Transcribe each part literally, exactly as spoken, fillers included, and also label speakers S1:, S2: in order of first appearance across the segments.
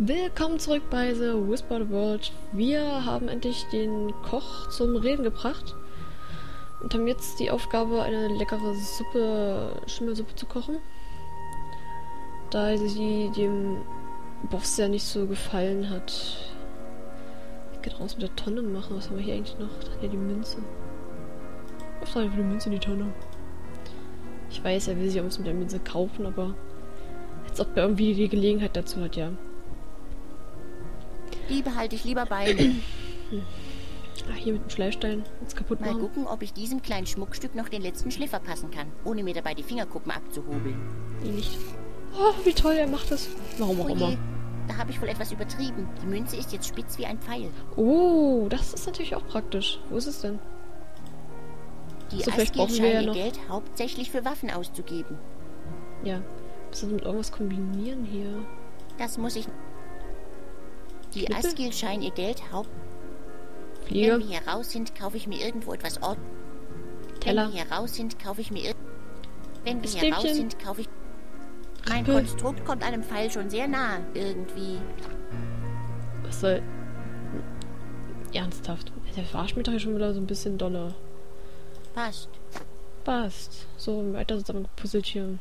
S1: Willkommen zurück bei The Whispered World. Wir haben endlich den Koch zum Reden gebracht und haben jetzt die Aufgabe, eine leckere Suppe, Schimmelsuppe zu kochen. Da sie dem Boss ja nicht so gefallen hat. Ich kann raus mit der Tonne machen. Was haben wir hier eigentlich noch? Ja, die Münze. Was war denn für die Münze in die Tonne? Ich weiß, er will sie uns mit der Münze kaufen, aber als ob er irgendwie die Gelegenheit dazu hat, ja.
S2: Die behalte ich lieber bei mir.
S1: Ach, hier mit dem Schleifstein. Jetzt kaputt machen.
S2: Mal gucken, ob ich diesem kleinen Schmuckstück noch den letzten Schliff verpassen kann, ohne mir dabei die Fingerkuppen abzuhobeln.
S1: Nee, nicht. Oh, wie toll er macht das. Warum auch
S2: Oh je,
S1: immer.
S2: da habe ich wohl etwas übertrieben. Die Münze ist jetzt spitz wie ein Pfeil.
S1: Oh, das ist natürlich auch praktisch. Wo ist es denn?
S2: Die
S1: So, vielleicht
S2: Askil
S1: brauchen wir ja
S2: scheinen ihr
S1: noch-
S2: Geld hauptsächlich für Waffen auszugeben.
S1: Ja. Müssen wir mit irgendwas kombinieren hier?
S2: Das muss ich... Die
S1: Schnippel?
S2: Askil scheinen ihr Geld haupt...
S1: Flieger?
S2: Wenn wir hier raus sind, kaufe ich mir irgendwo etwas Ort...
S1: Teller?
S2: Wenn wir hier raus sind, kaufe ich mir... Ir Wenn wir hier
S1: Stäbchen?
S2: raus sind, kaufe ich... Mein
S1: Rippe?
S2: Konstrukt kommt einem Pfeil schon sehr nah, irgendwie.
S1: Was soll... Ernsthaft. Der verarscht mich doch hier schon wieder so ein bisschen doller.
S2: Passt.
S1: Passt. So, weiter zusammen gepuzzelt hier.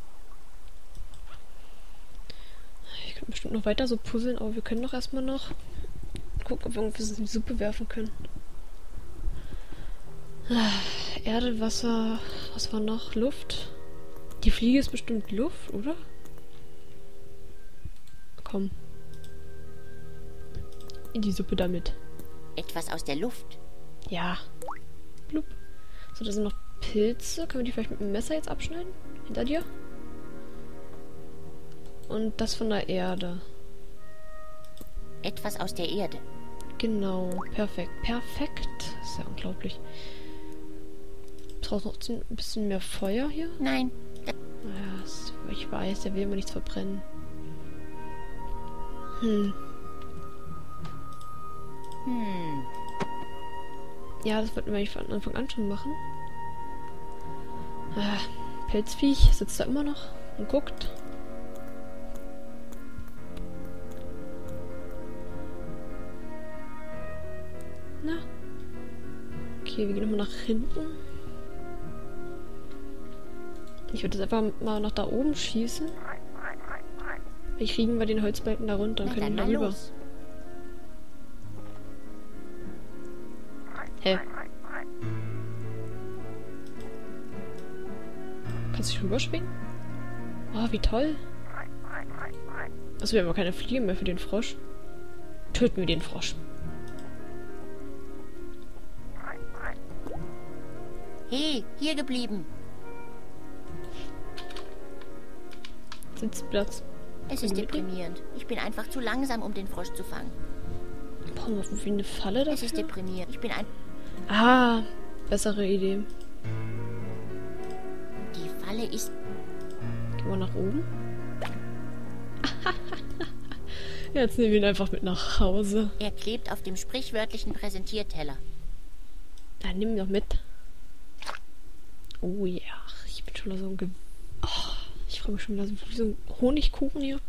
S1: Ich könnte bestimmt noch weiter so puzzeln, aber wir können doch erstmal noch gucken, ob wir irgendwas in die Suppe werfen können. Ah, Erde, Wasser, was war noch? Luft. Die Fliege ist bestimmt Luft, oder? Komm. In die Suppe damit.
S2: Etwas aus der Luft.
S1: Ja. Blub. So, da sind noch Pilze. Können wir die vielleicht mit dem Messer jetzt abschneiden? Hinter dir? Und das von der Erde.
S2: Etwas aus der Erde.
S1: Genau. Perfekt. Perfekt. Das ist ja unglaublich. Braucht noch ein bisschen mehr Feuer hier?
S2: Nein.
S1: Ja, das, ich weiß, der will immer nichts verbrennen. Hm.
S2: Hm.
S1: Ja, das wollten wir eigentlich von Anfang an schon machen. Ah, Pelzviech sitzt da immer noch und guckt. Na. Okay, wir gehen nochmal nach hinten. Ich würde jetzt einfach mal nach da oben schießen. Wie kriegen wir den Holzbalken da runter? Dann
S2: Na,
S1: können
S2: dann
S1: wir
S2: mal
S1: da rüber.
S2: los.
S1: Hä? Kannst du dich rüberschwingen? Oh, wie toll. Also wir haben aber keine Fliege mehr für den Frosch. Töten wir den Frosch.
S2: Hey, hier geblieben.
S1: Sitzplatz.
S2: Es ist
S1: Können wir mitnehmen?
S2: deprimierend. Ich bin einfach zu langsam, um den Frosch zu fangen.
S1: Brauchen wir irgendwie eine Falle
S2: Es ist
S1: dafür?
S2: deprimierend. Ich bin ein...
S1: Ah, bessere Idee.
S2: Die Falle ist...
S1: Gehen wir nach oben. Jetzt nehmen wir ihn einfach mit nach Hause.
S2: Er klebt auf dem sprichwörtlichen Präsentierteller.
S1: Dann nimm ihn doch mit. Oh ja, ich bin schon wieder so ein... Ge oh, ich freue mich schon wieder so wie so ein Honigkuchen hier.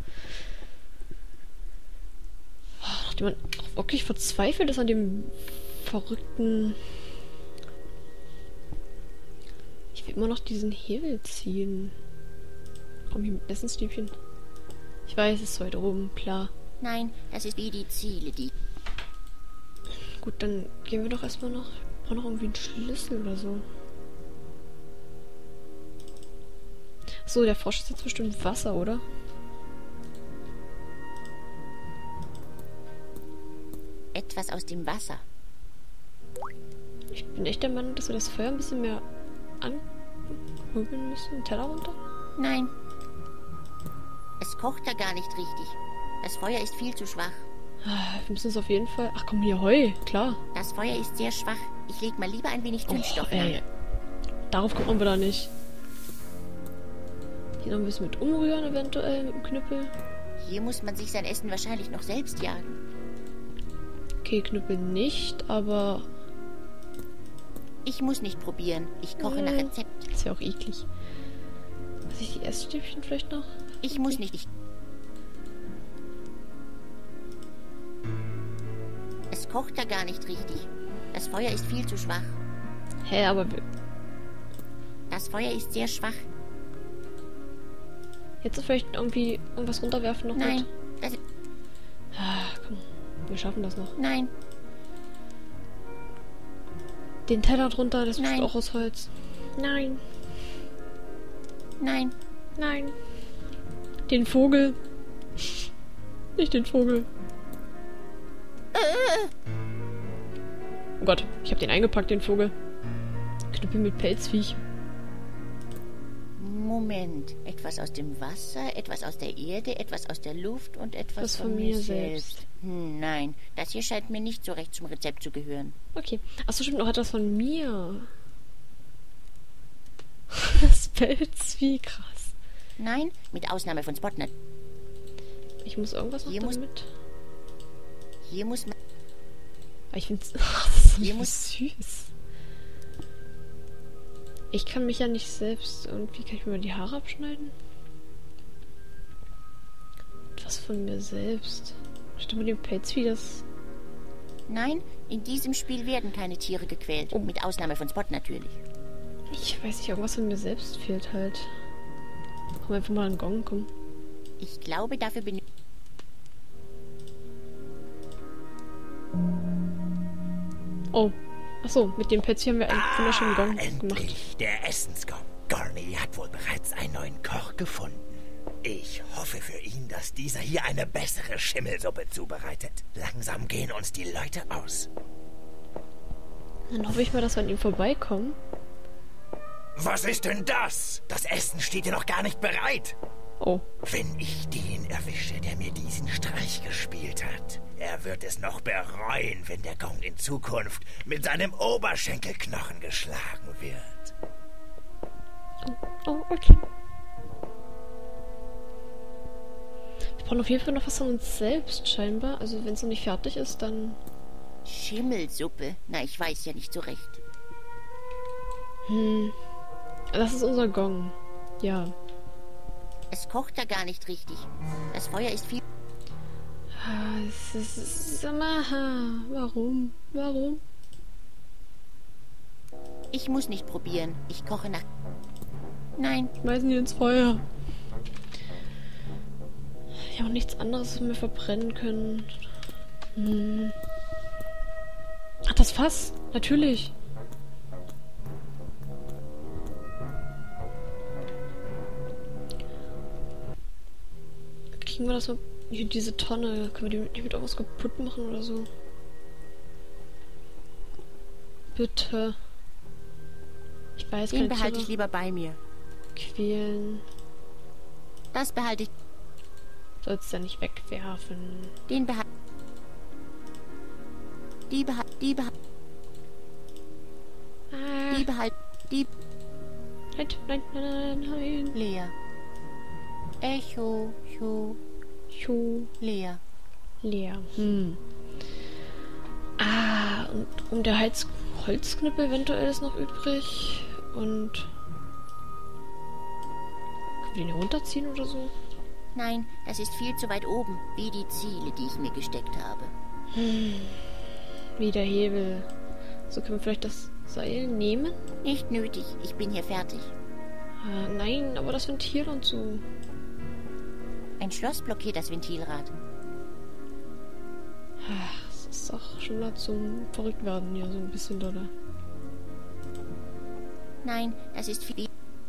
S1: Oh, nachdem man auch wirklich verzweifelt ist an dem verrückten... Ich will immer noch diesen Hebel ziehen. Komm hier mit Essensstäbchen. Ich weiß, es ist heute oben, klar.
S2: Nein, das ist wie die Ziele, die...
S1: Gut, dann gehen wir doch erstmal noch. Ich brauche noch irgendwie einen Schlüssel oder so. So, der Frosch ist jetzt bestimmt Wasser, oder?
S2: Etwas aus dem Wasser.
S1: Ich bin echt der Meinung, dass wir das Feuer ein bisschen mehr anhobeln müssen. Den Teller runter?
S2: Nein. Es kocht da gar nicht richtig. Das Feuer ist viel zu schwach.
S1: Ah, wir müssen es auf jeden Fall... Ach komm, hier Heu, klar.
S2: Das Feuer ist sehr schwach. Ich leg mal lieber ein wenig Zündstoff
S1: Och, ey.
S2: rein.
S1: Darauf kommt man wieder nicht. Hier noch ein bisschen mit umrühren, eventuell, mit dem Knüppel.
S2: Hier muss man sich sein Essen wahrscheinlich noch selbst jagen.
S1: Okay, Knüppel nicht, aber...
S2: Ich muss nicht probieren. Ich koche nach
S1: Hm.
S2: Rezept.
S1: Ist ja auch eklig. Was ich die Essstäbchen vielleicht noch?
S2: Ich muss nicht. Ich kocht da gar nicht richtig. Das Feuer ist viel zu schwach.
S1: Hä, aber... wir-
S2: Das Feuer ist sehr schwach.
S1: Jetzt vielleicht irgendwie irgendwas runterwerfen noch
S2: Nein,
S1: mit?
S2: das ist...
S1: Ah, komm. Wir schaffen das noch.
S2: Nein,
S1: Den Teller drunter, das ist
S2: Nein.
S1: auch aus Holz. Nein.
S2: nein.
S1: Nein. Den Vogel. Nicht den Vogel. Oh Gott, ich habe den eingepackt, den Vogel. Knüppel mit Pelzviech.
S2: Moment. Etwas aus dem Wasser, etwas aus der Erde, etwas aus der Luft und etwas
S1: Was
S2: von,
S1: von
S2: mir
S1: mir
S2: selbst.
S1: selbst.
S2: Hm, nein, das hier scheint mir nicht so recht zum Rezept zu gehören.
S1: Okay. Achso, stimmt noch etwas von mir. Das Pelzvieh, krass.
S2: Nein, mit Ausnahme von Spotnet.
S1: Ich muss irgendwas noch
S2: Hier muss-
S1: damit.
S2: Hier muss man...
S1: Aber ich find's das ist
S2: Hier
S1: so
S2: muss-
S1: süß. Ich kann mich ja nicht selbst irgendwie. Kann ich mir mal die Haare abschneiden? Was von mir selbst. Stimmt mit dem Pelzvieh, das.
S2: Nein, in diesem Spiel werden keine Tiere gequält.
S1: Oh.
S2: Mit Ausnahme von Spot natürlich.
S1: Ich weiß nicht, irgendwas von mir selbst fehlt halt. Komm einfach mal an den Gong, komm.
S2: Ich glaube, dafür bin
S1: Oh. Achso, mit dem Pelzvieh haben wir einen wunderschönen Gong gemacht.
S3: Endlich, der Essensgong. Gormy hat wohl bereits einen neuen Koch gefunden. Ich hoffe für ihn, dass dieser hier eine bessere Schimmelsuppe zubereitet. Langsam gehen uns die Leute aus.
S1: Dann hoffe ich mal, dass wir an ihm vorbeikommen.
S3: Was ist denn das? Das Essen steht ja noch gar nicht bereit.
S1: Oh.
S3: Wenn ich den erwische, der mir diesen Streich gespielt hat, er wird es noch bereuen, wenn der Gong in Zukunft mit seinem Oberschenkelknochen geschlagen wird.
S1: Oh, oh, okay. Wir brauchen auf jeden Fall noch was von uns selbst, scheinbar. Also, wenn es noch nicht fertig ist, dann...
S2: Schimmelsuppe. Na, ich weiß ja nicht so recht.
S1: Hm. Das ist unser Gong. Ja.
S2: Es kocht da gar nicht richtig. Das Feuer ist viel...
S1: Ah, es ist... es ist immer... Warum? Warum?
S2: Ich muss nicht probieren. Ich koche nach... Nein,
S1: Schmeißen die ins Feuer. Ich habe auch nichts anderes, was wir verbrennen können. Hm. Ach, das Fass. Natürlich. Kriegen wir das mal... Hier, diese Tonne. Können wir die nicht mit irgendwas kaputt machen oder so? Bitte. Ich weiß,
S2: den
S1: keine
S2: behalte
S1: Tiere
S2: ich lieber bei mir.
S1: quälen.
S2: Das behalte ich...
S1: Sollst ja nicht wegwerfen.
S2: Den behalte... Die behalte... Die behalte...
S1: Ah,
S2: Die behalte... Die...
S1: nein, nein, nein, nein, nein.
S2: Lea. Echo, Echo,
S1: Chu,
S2: Lea.
S1: leer. Hm. Ah, und um der Heiz Holzknüppel eventuell ist noch übrig. Und... Können wir den hier runterziehen oder so?
S2: Nein, das ist viel zu weit oben, wie die Ziele, die ich mir gesteckt habe.
S1: Wie der Hebel. So können wir vielleicht das Seil nehmen?
S2: Nicht nötig, ich bin hier fertig.
S1: Ah, nein, aber das Ventil und so.
S2: Ein Schloss blockiert das Ventilrad.
S1: Ach, das ist doch schon mal zum Verrücktwerden hier, so ein bisschen, oder?
S2: Nein, das ist viel...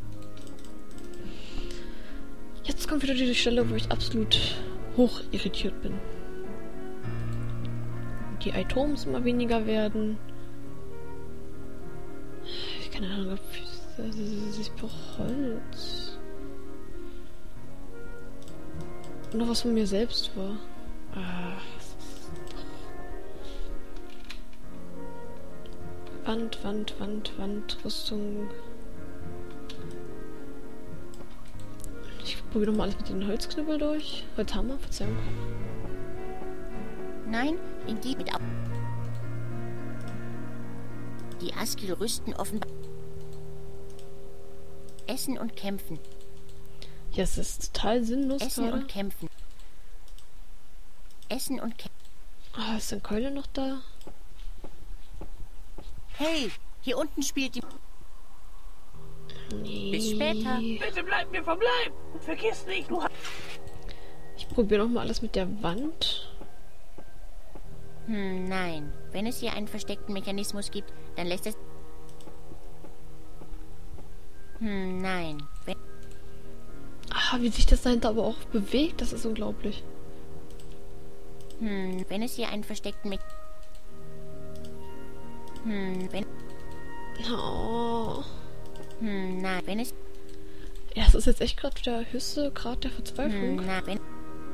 S1: Jetzt kommt wieder die Stelle, wo ich absolut hoch irritiert bin. Die Items immer weniger werden. Ich keine Ahnung, ob ich, ich brauche Holz. Und noch was von mir selbst war. Ah, Wand, Wand, Wand, Wand, Rüstung. Ich probiere nochmal alles mit den Holzknüppel durch. Holzhammer, Verzeihung.
S2: Nein, in die mit... Au- Die Askil rüsten offenbar... Essen und kämpfen.
S1: Ja, es ist total sinnlos
S2: Essen
S1: gerade.
S2: und kämpfen. Essen und kämpfen.
S1: Ah, ist denn Keule noch da?
S2: Hey, hier unten spielt die...
S1: Nee.
S2: Bis später.
S4: Bitte bleib mir vom Leib. Und vergiss nicht, du hast...
S1: Ich probiere nochmal alles mit der Wand.
S2: Hm, nein. Wenn es hier einen versteckten Mechanismus gibt, dann lässt es... Hm, nein. Wenn...
S1: Ah, wie sich das dahinter aber auch bewegt, das ist unglaublich.
S2: Hm, wenn es hier einen versteckten Me... Hm, wenn...
S1: Oh.
S2: Hm, nein, wenn es...
S1: Ja, das ist jetzt echt gerade der höchste Grad der
S2: Hm,
S1: Verzweiflung.
S2: nein, wenn...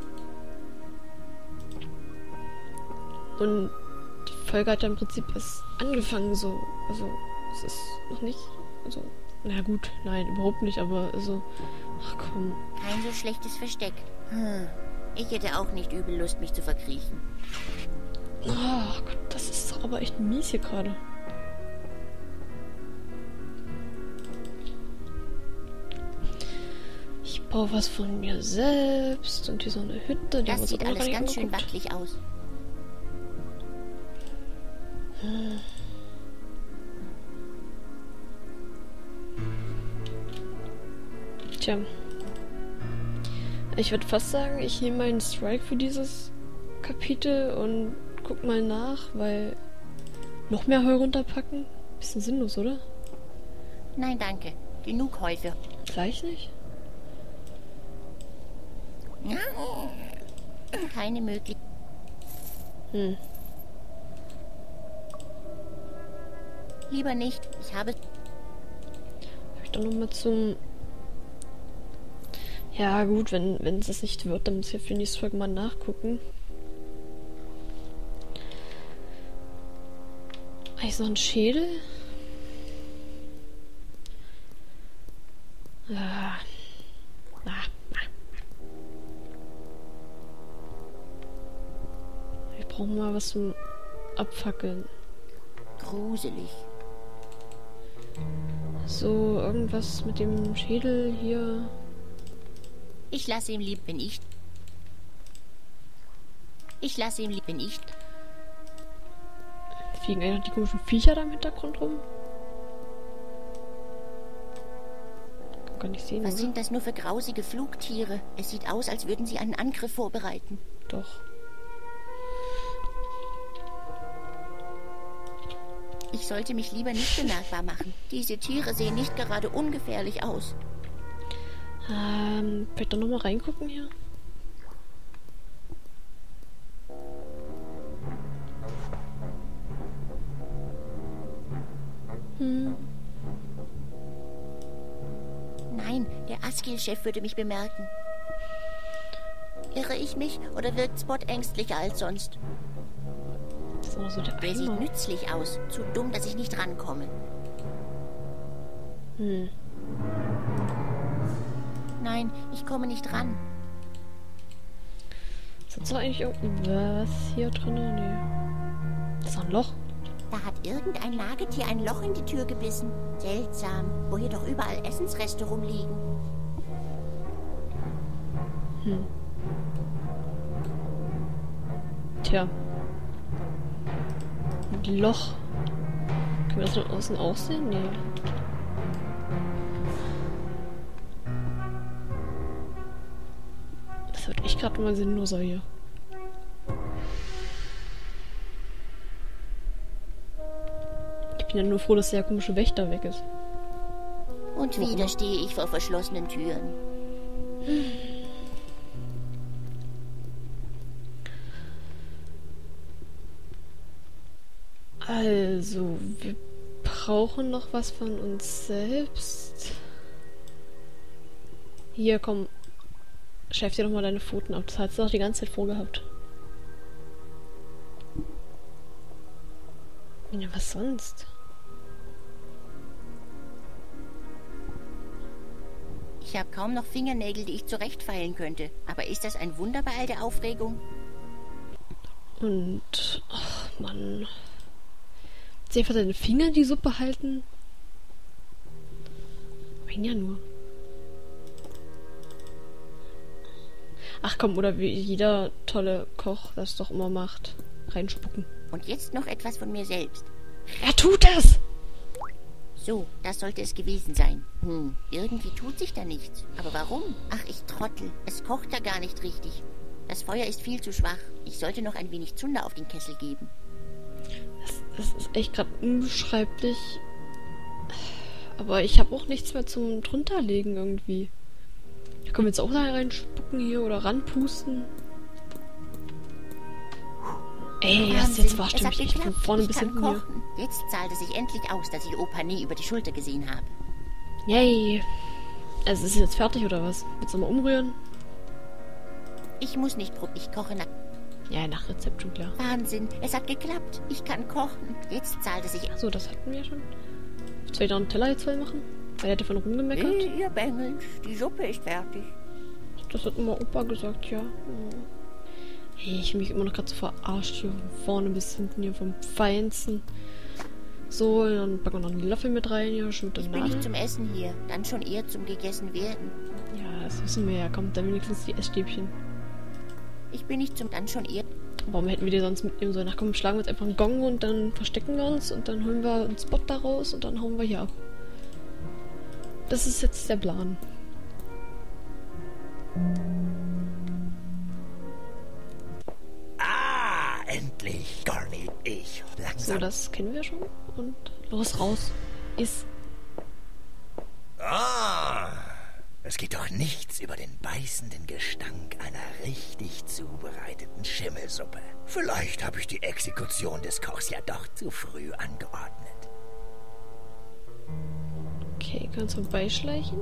S1: Und die Folge hat ja im Prinzip erst angefangen, so. Also, es ist noch nicht. Also, na gut, nein, überhaupt nicht, aber also. Ach komm.
S2: Kein so schlechtes Versteck. Hm. Ich hätte auch nicht übel Lust, mich zu verkriechen.
S1: Oh Gott, das ist doch aber echt mies hier gerade. Ich brauche was von mir selbst und hier so eine Hütte. Die haben wir
S2: Das
S1: uns
S2: sieht
S1: auch noch
S2: alles
S1: gar
S2: ganz
S1: nicht
S2: schön
S1: angeguckt.
S2: wackelig aus.
S1: Tja. Ich würde fast sagen, ich nehme meinen Strike für dieses Kapitel und guck mal nach, weil noch mehr Heu runterpacken? Bisschen sinnlos, oder?
S2: Nein, danke. Genug Häufe.
S1: Gleich nicht?
S2: Keine Möglichkeit.
S1: Hm.
S2: Lieber nicht. Ich habe...
S1: Hab ich doch nochmal zum... Ja gut, wenn wenn es das nicht wird, dann muss ich für die nächste Folge mal nachgucken. Eigentlich noch ein Schädel? Ah. Ah. Ah. Wir brauchen mal was zum Abfackeln.
S2: Gruselig.
S1: So, irgendwas mit dem Schädel hier.
S2: Ich lasse ihm lieb, wenn ich... Ich lasse ihm lieb, wenn ich...
S1: Fliegen eigentlich noch die komischen Viecher da im Hintergrund rum? Kann gar nicht sehen,
S2: Was
S1: oder?
S2: sind das nur für grausige Flugtiere? Es sieht aus, als würden sie einen Angriff vorbereiten.
S1: Doch.
S2: Ich sollte mich lieber nicht bemerkbar machen. Diese Tiere sehen nicht gerade ungefährlich aus.
S1: Ähm, vielleicht doch nochmal reingucken hier? Hm.
S2: Nein, der Askil-Chef würde mich bemerken. Irre ich mich oder wirkt Spot ängstlicher als sonst?
S1: Das ist auch noch so der
S2: Der sieht
S1: Eimer.
S2: nützlich aus. Zu dumm, dass ich nicht rankomme.
S1: Hm.
S2: Nein, ich komme nicht ran.
S1: Ist da eigentlich irgendwas hier drin? Nee. Das ist ein Loch.
S2: Da hat irgendein Nagetier ein Loch in die Tür gebissen. Seltsam, wo hier doch überall Essensreste rumliegen.
S1: Hm. Tja. Ein Loch. Können wir das von außen auch sehen? Nee. Das wird echt gerade mal sinnloser hier. Ich bin ja nur froh, dass der komische Wächter weg ist.
S2: Und
S1: Warum?
S2: wieder stehe ich vor verschlossenen Türen.
S1: Also, wir brauchen noch was von uns selbst. Hier, komm. Schärf dir doch mal deine Pfoten ab. Das hast du doch die ganze Zeit vorgehabt. Ja, was sonst?
S2: Ich habe kaum noch Fingernägel, die ich zurechtfeilen könnte. Aber ist das ein Wunder bei all der Aufregung?
S1: Und... Ach, Mann. Sie einfach deine Finger in die Suppe halten? Mein ja nur. Ach komm, oder wie jeder tolle Koch das doch immer macht. Reinspucken.
S2: Und jetzt noch etwas von mir selbst.
S1: Er tut es!
S2: So, das sollte es gewesen sein. Hm, irgendwie tut sich da nichts. Aber warum? Ach, ich Trottel. Es kocht ja gar nicht richtig. Das Feuer ist viel zu schwach. Ich sollte noch ein wenig Zunder auf den Kessel geben.
S1: Das, das ist echt gerade unbeschreiblich. Aber ich habe auch nichts mehr zum drunterlegen irgendwie. Da können wir jetzt auch da reinspucken hier oder ranpusten. Ey, das jetzt war stimmt nicht von vorne bis hinten hier.
S2: Jetzt zahlt es sich endlich aus, dass ich Opa nie über die Schulter gesehen habe.
S1: Yay. Also ist es jetzt fertig oder was? Willst du mal umrühren?
S2: Ich muss nicht probieren. Ich koche nach...
S1: Ja, nach Rezept schon klar.
S2: Wahnsinn, es hat geklappt. Ich kann kochen. Jetzt zahlt es sich...
S1: Achso, das hatten wir schon. Soll ich da einen Teller jetzt voll machen? Weil er hat davon rumgemeckert.
S2: Hey, ihr Bengels, die Suppe ist fertig.
S1: Das hat immer Opa gesagt, ja. Hey, ich fühle mich immer noch gerade so verarscht hier von vorne bis hinten hier vom Feinsten. So, dann packen wir noch einen Löffel mit rein hier. Schon
S2: ich bin nicht zum Essen hier, dann schon eher zum gegessen werden.
S1: Ja, das wissen wir ja. Kommt dann wenigstens die Essstäbchen.
S2: Ich bin nicht zum... dann schon eher...
S1: Warum hätten wir die sonst mitnehmen sollen? Ach komm, schlagen wir jetzt einfach einen Gong und dann verstecken wir uns und dann holen wir einen Spot da raus und dann hauen wir hier ab. Das ist jetzt der Plan.
S3: Ah, endlich, Garny. Ich langsam...
S1: So, das kennen wir schon. Und los, raus. Iss.
S3: Ah, es geht doch nichts über den beißenden Gestank einer richtig zubereiteten Schimmelsuppe. Vielleicht habe ich die Exekution des Kochs ja doch zu früh angeordnet.
S1: Okay, können wir uns vorbeischleichen.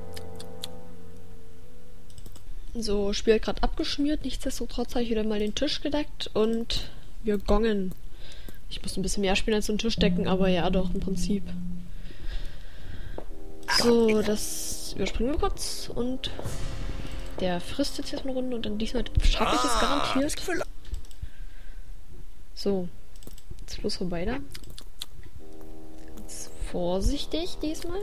S1: So, Spiel hat gerade abgeschmiert. Nichtsdestotrotz habe ich wieder mal den Tisch gedeckt und wir gongen. Ich muss ein bisschen mehr spielen als so einen Tisch decken, aber ja, doch, im Prinzip. So, das überspringen wir kurz und der frisst jetzt erstmal eine Runde und dann diesmal schaffe ich es garantiert. So, jetzt bloß vorbei da. Jetzt vorsichtig diesmal.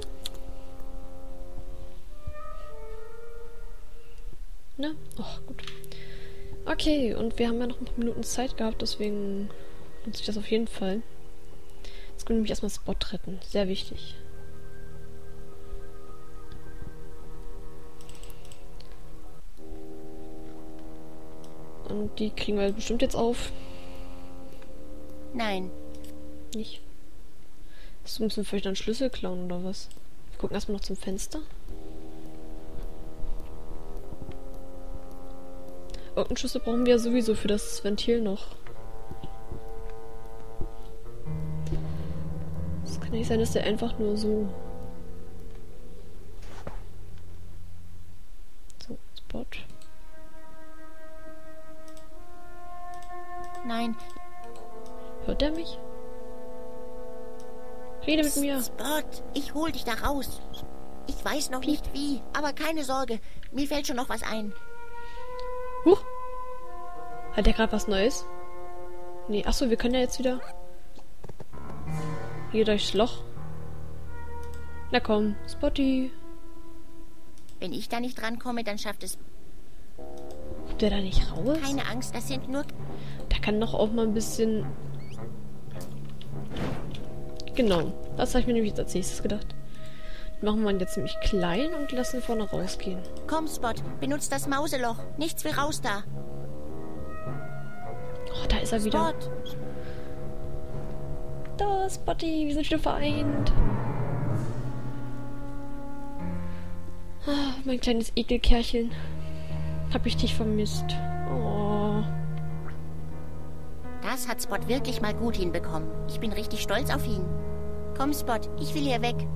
S1: Na, oh, gut. Okay, und wir haben ja noch ein paar Minuten Zeit gehabt, deswegen nutze ich das auf jeden Fall. Jetzt können wir nämlich erstmal Spot retten. Sehr wichtig. Und die kriegen wir bestimmt jetzt auf.
S2: Nein.
S1: Nicht. So, müssen wir vielleicht einen Schlüssel klauen oder was? Wir gucken erstmal noch zum Fenster. Irgendeinen Schlüssel brauchen wir ja sowieso für das Ventil noch. Es kann nicht sein, dass der einfach nur so... So, Spot.
S2: Nein.
S1: Hört der mich? Rede mit mir.
S2: Spot, ich hol dich da raus. Ich weiß noch nicht wie, aber keine Sorge. Mir fällt schon noch was ein.
S1: Huch. Hat der gerade was Neues? Nee, achso, wir können ja jetzt wieder... Hier durchs Loch. Na komm, Spotty.
S2: Wenn ich da nicht rankomme, dann schafft es...
S1: Kommt der da nicht raus?
S2: Keine Angst, das sind nur...
S1: Der kann doch auch mal ein bisschen... Genau, das habe ich mir nämlich jetzt als nächstes gedacht. Machen wir ihn jetzt nämlich klein und lassen vorne rausgehen.
S2: Komm, Spot, benutzt das Mauseloch. Nichts wie raus da.
S1: Oh, da ist er wieder.
S2: Spot.
S1: Da, Spotty, wir sind wieder vereint. Ah, mein kleines Ekelkerlchen. Hab ich dich vermisst. Oh.
S2: Das hat Spot wirklich mal gut hinbekommen. Ich bin richtig stolz auf ihn. Komm, Spot, ich will hier weg.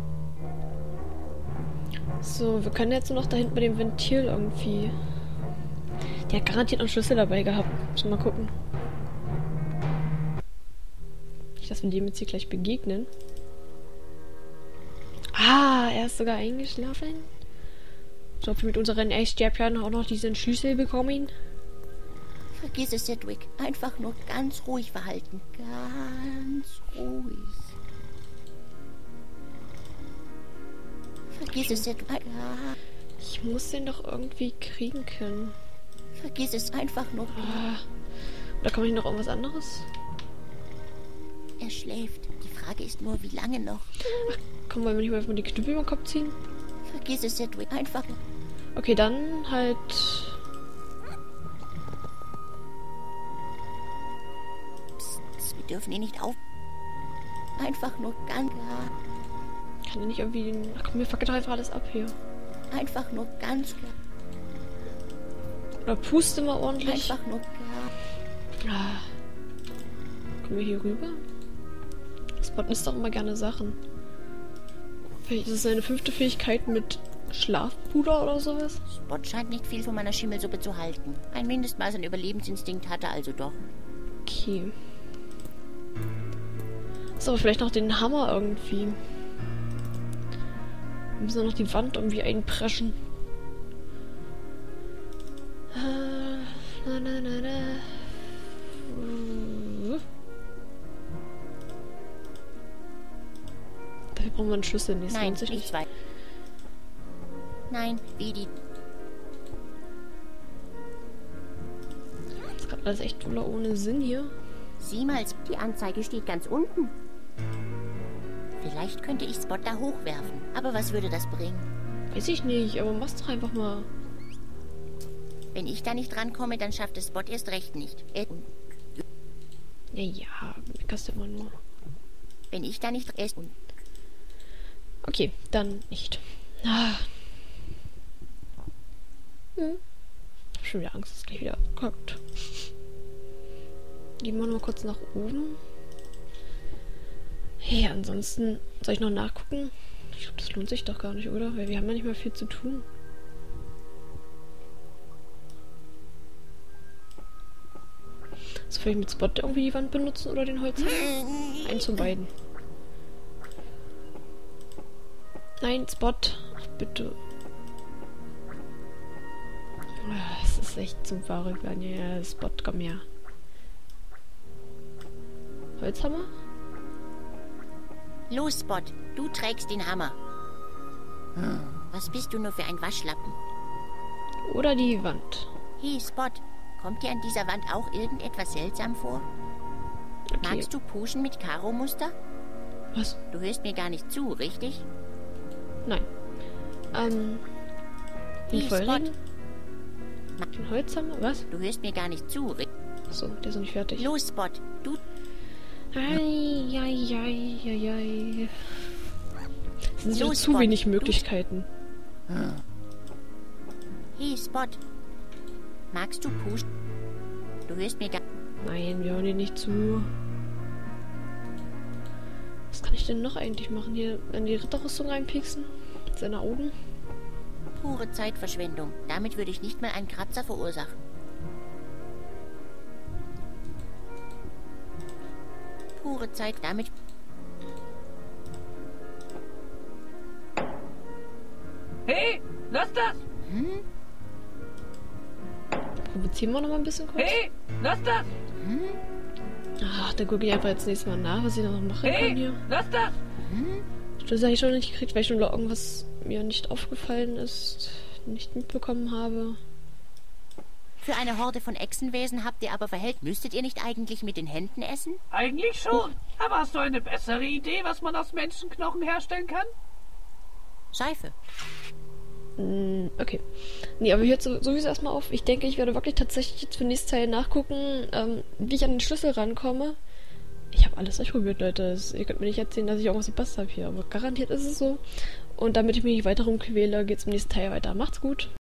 S1: So, wir können jetzt nur noch da hinten bei dem Ventil irgendwie... Der hat garantiert einen Schlüssel dabei gehabt. Schon mal gucken. Nicht, dass wir dem jetzt hier gleich begegnen. Ah, er ist sogar eingeschlafen. So, ob wir mit unseren Essstäbchen auch noch diesen Schlüssel bekommen.
S2: Vergiss es, Sedgwick. Einfach nur ganz ruhig verhalten. Ganz ruhig. Vergiss es, Sedgwick.
S1: Ich muss den doch irgendwie kriegen können.
S2: Vergiss es einfach nur.
S1: Ah. Oder kann man hier noch irgendwas anderes?
S2: Er schläft. Die Frage ist nur, wie lange noch?
S1: Komm, wollen wir nicht mal einfach die Knüppel über den Kopf ziehen?
S2: Vergiss es, Cedric. Einfach.
S1: Okay, dann halt...
S2: Psst, psst, wir dürfen ihn nicht auf... Einfach nur ganz klar.
S1: Kann er nicht irgendwie den... Ach komm, mir fuckt doch einfach alles ab hier.
S2: Einfach nur ganz klar.
S1: Oder puste mal ordentlich.
S2: Einfach nur klar.
S1: Ah. Kommen wir hier rüber? Spot isst doch immer gerne Sachen. Vielleicht ist es seine fünfte Fähigkeit mit Schlafpuder oder sowas?
S2: Spot scheint nicht viel von meiner Schimmelsuppe zu halten. Ein Mindestmaß an Überlebensinstinkt hat er also doch.
S1: Okay. Ist aber vielleicht noch den Hammer irgendwie. Wir müssen noch die Wand irgendwie einpreschen. Äh, na, na, na, na. Dafür brauchen wir einen Schlüssel. Nee,
S2: Nein,
S1: sich
S2: nicht weit. Nein, wie die...
S1: Das ist gerade alles echt voller ohne Sinn hier.
S2: Sieh mal, die Anzeige steht ganz unten. Vielleicht könnte ich Spot da hochwerfen. Aber was würde das bringen?
S1: Weiß ich nicht, aber mach's doch einfach mal.
S2: Wenn ich da nicht rankomme, dann schafft es Spot erst recht nicht. Er
S1: Ja, ja, meckerst du immer nur.
S2: Wenn ich da nicht erst...
S1: Okay, dann nicht. Ah. Hm. Hab schon wieder Angst, dass es gleich wieder kommt. Gehen wir noch mal kurz nach oben. Hey, ansonsten soll ich noch nachgucken? Ich glaube, das lohnt sich doch gar nicht, oder? Weil wir haben ja nicht mehr viel zu tun. Soll ich mit Spot irgendwie die Wand benutzen oder den Holzhammer? Eins von beiden. Nein, Spot. Ach, bitte. Es ist echt zum Verrückt. Ja, Spot, komm her. Holzhammer?
S2: Los, Spot, du trägst den Hammer. Hm. Was bist du nur für ein Waschlappen?
S1: Oder die Wand.
S2: Hey, Spot, kommt dir an dieser Wand auch irgendetwas seltsam vor?
S1: Okay.
S2: Magst du Puschen mit Karo-Muster?
S1: Was?
S2: Du hörst mir gar nicht zu, richtig?
S1: Nein. Ähm. Den
S2: Hey,
S1: Vollregen?
S2: Spot.
S1: Den Holzhammer? Was?
S2: Du hörst mir gar nicht zu, richtig?
S1: So, der ist noch nicht fertig.
S2: Los, Spot, du...
S1: Eieieiei. Es sind so
S2: Los,
S1: zu
S2: Spot,
S1: wenig
S2: du-
S1: Möglichkeiten.
S2: Hey, Spot, magst du Puschen? Du hörst mir gar...
S1: Nein, wir hören dir nicht zu. Was kann ich denn noch eigentlich machen? Hier in die Ritterrüstung reinpieksen? Seine Augen?
S2: Pure Zeitverschwendung. Damit würde ich nicht mal einen Kratzer verursachen. Pure Zeit. Damit...
S4: Hey, lass das!
S2: Hm?
S1: Provozieren wir noch mal ein bisschen kurz?
S4: Hey, lass das!
S2: Hm?
S1: Ach, dann gucke ich einfach jetzt nächstes Mal nach, was ich da noch machen kann
S4: Hey,
S1: hier.
S4: lass das!
S2: Hm?
S1: Das habe ich schon nicht gekriegt, weil schon irgendwas mir nicht aufgefallen ist, nicht mitbekommen habe.
S2: Für eine Horde von Echsenwesen habt ihr aber verhält. Müsstet ihr nicht eigentlich mit den Händen essen?
S4: Eigentlich schon. Aber hast du eine bessere Idee, was man aus Menschenknochen herstellen kann?
S2: Seife.
S1: Mm, okay. Nee, aber hört so, sowieso erstmal auf. Ich denke, ich werde wirklich tatsächlich jetzt für nächste Teil nachgucken, ähm, wie ich an den Schlüssel rankomme. Ich habe alles durchprobiert, Leute. Das, ihr könnt mir nicht erzählen, dass ich irgendwas verpasst habe hier. Aber garantiert ist es so. Und damit ich mich nicht weiter rumquäle, geht's im nächsten Teil weiter. Macht's gut.